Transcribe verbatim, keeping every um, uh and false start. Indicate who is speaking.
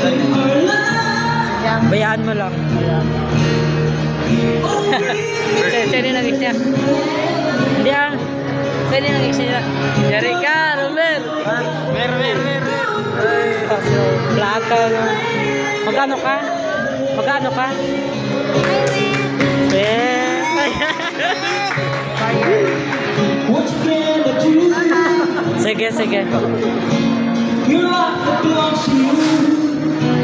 Speaker 1: Bayaan mo lang. Sino yung nag-ex niya? Hindi ah. Sino yung nag-ex niya? Jerica, Romer. Mer, mer, mer, mer. Plata. Magkano ka? Magkano ka? Sige, sige.